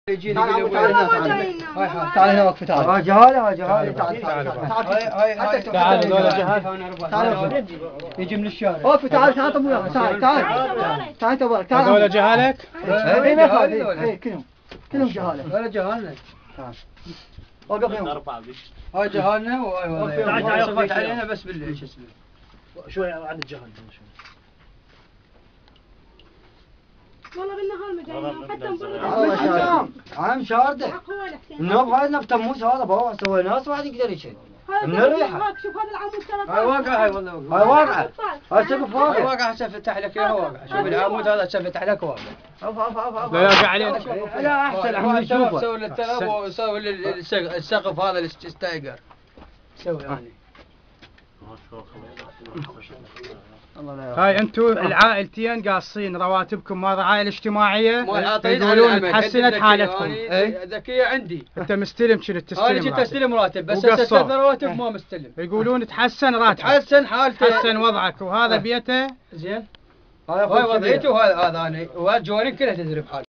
يجينا يقول تعال هنا وقف تعال. جهاله تعال ذولا جهال. تعال يجي من الشارع. وقف تعال تعال ابو يحيى تعال تبارك تعال. هذول جهالك؟ اي ما كلهم جهاله. ولا جهالنا. تعال. وقف يوم. هاي جهالنا وهاي صفت علينا بس بالليل شو اسمه. شوي عن الجهل والله بالنهار مجانا حتى والله عام شارده. النوب هاي نفط موس هذا بابا سويناه بس واحد يقدر يشيل. من الريحه. شوف هذا العمود ترى هاي واقع هاي والله. هاي واقعه. هاي سقف واقع. هاي واقع هسه فتح لك اياه واقع. شوف العمود هذا هسه فتح لك واقع. لا يقع علينا. لا احسن عمود شوفه. سوي للتراب وسوي السقف هذا الستايجر. سوي يعني. هاي انتم العائلتين قاصين رواتبكم مال الرعاية الاجتماعية يقولون تحسنت حالتكم. ذكية عندي. انت مستلم شنو تستلم؟ انا كنت استلم راتب بس هسه رواتب ما مستلم. يقولون تحسن راتبك. تحسن حالته. تحسن وضعك وهذا بيته زين. هاي وضعيتي وهذا انا وهذا جوانب كلها تدري بحالي.